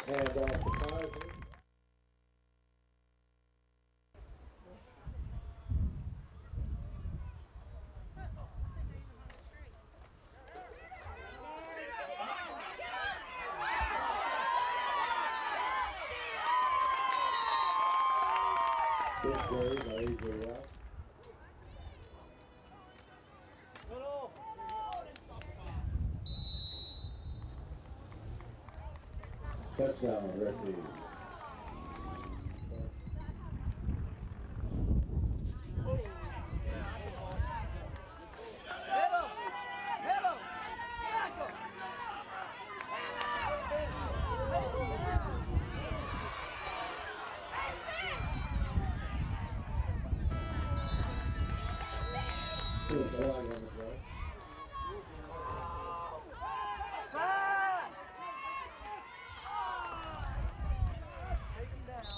And off the Kaiser. Good play by A.J. Rock. Touchdown, Refuge. Good flag on the play. Take him down.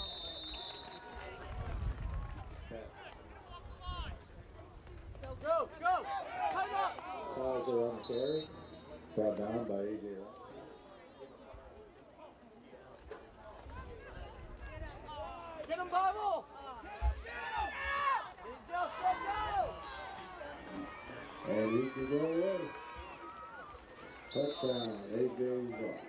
Go! Come up! Kaiser on the carry. Brought down by A.J. Rock. Get him, Bible! Go! And he can go away. Touchdown, A.J. Rock.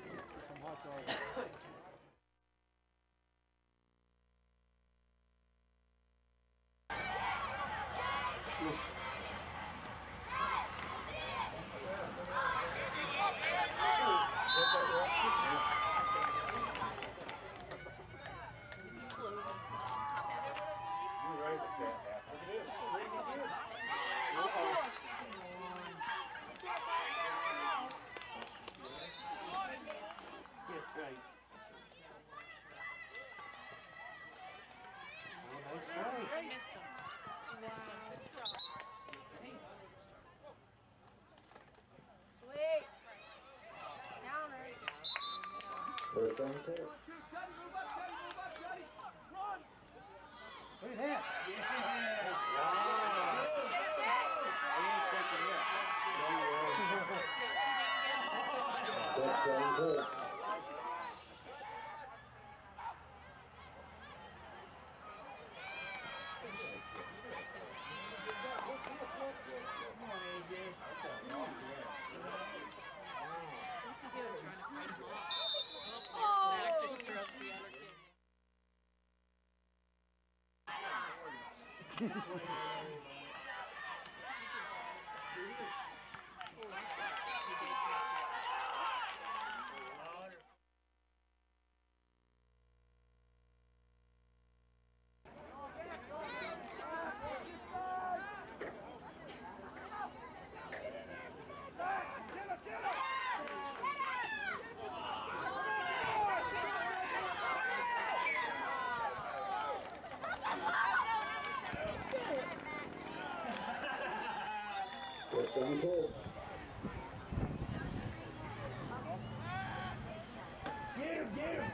That's right. I missed him. Sweet. Counter. First on the carry. Look at that. Touchdown, Colts. Come on, AJ. What's he doing? Trying to find a ball. Zach just strokes the other kid. Touchdown, Colts. Get him!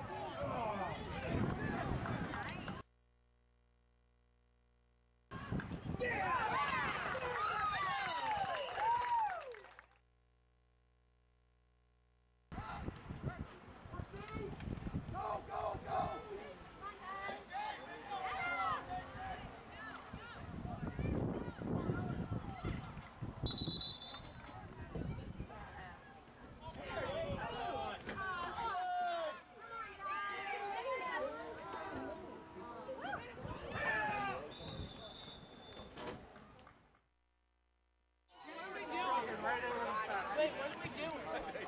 Wait, what are we doing?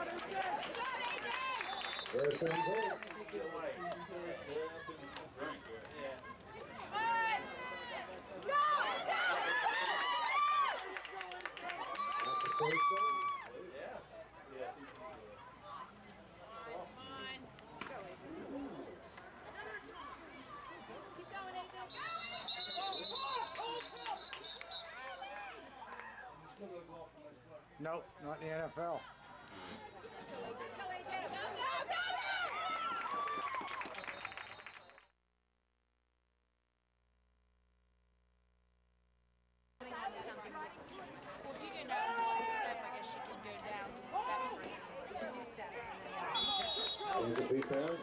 First and goal. Very good. Keep going, AJ. Nope, not in the NFL. Well, if you go down one step, I guess you can go down two steps. Is it defense?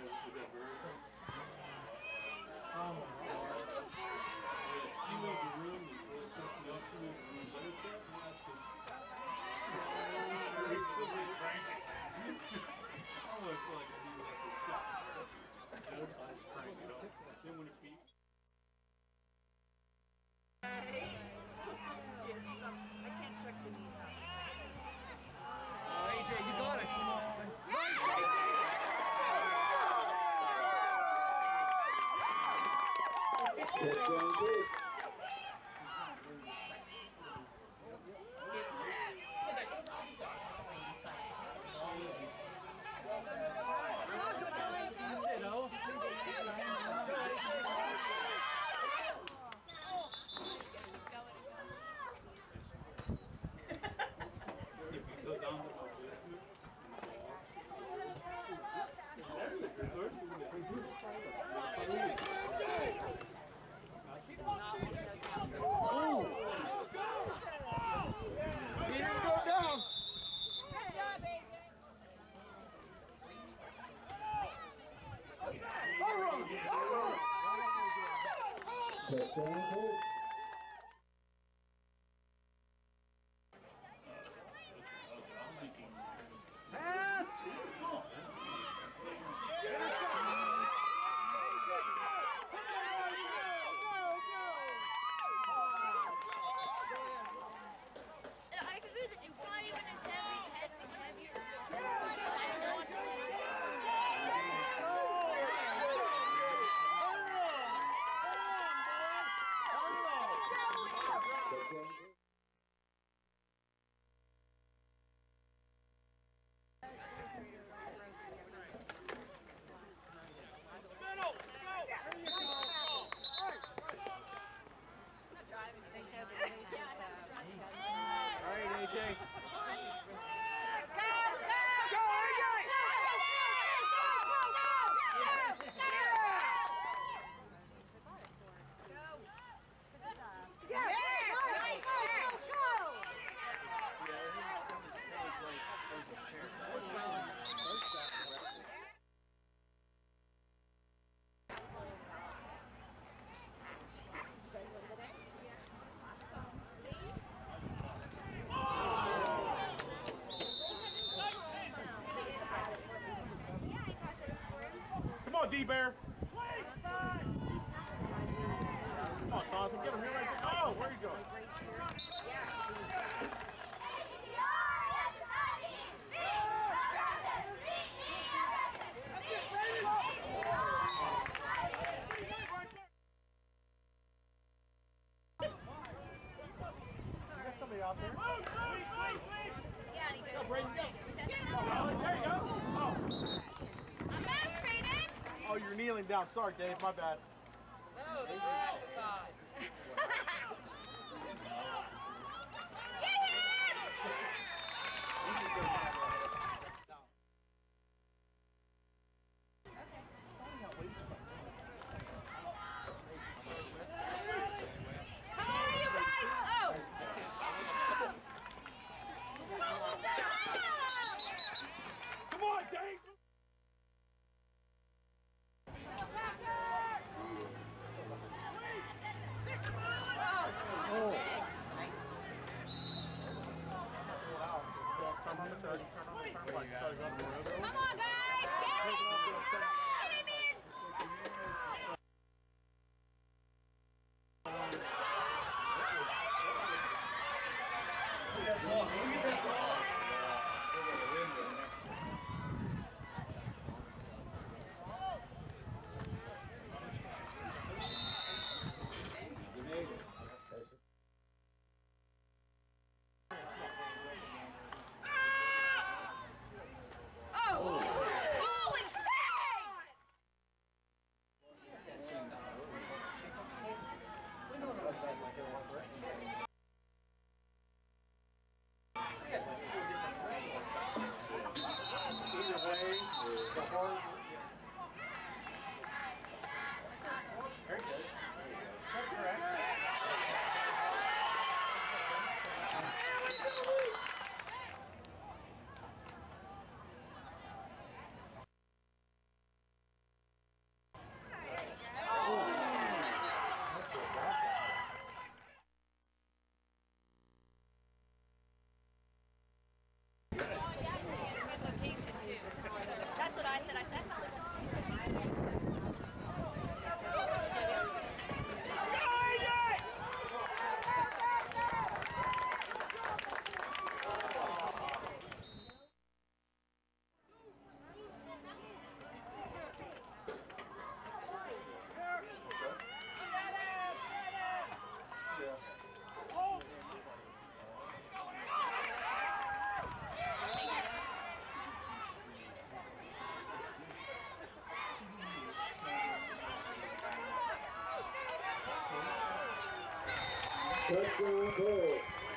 I can't check the knees out. AJ, you got it. Touchdown, Duke. That's it, oh. He didn't go down. Good job, AJ. Touchdown, Duke. Pass! I could use it. It's not even as heavy as the heavier. Touchdown, Duke. All right, AJ. Come on, D-Bear. Come on, Thompson. Get him here right there. Oh, where you going? You got somebody out there. There you go. Oh, you're kneeling down. Sorry, Dave. My bad. No, the grass is high. Come on, you guys! Oh! Come on, Dave. Turn on the 30. Turn on the turn right. Sorry, go to the road. Come on, guys! Get it! Get him in! Touchdown, Bulls.